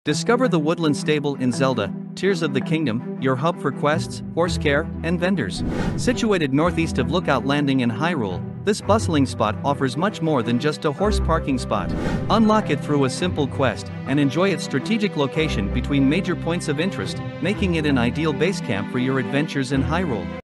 Discover the Woodland Stable in Zelda, Tears of the Kingdom, your hub for quests, horse care, and vendors. Situated northeast of Lookout Landing in Hyrule, this bustling spot offers much more than just a horse parking spot. Unlock it through a simple quest, and enjoy its strategic location between major points of interest, making it an ideal base camp for your adventures in Hyrule.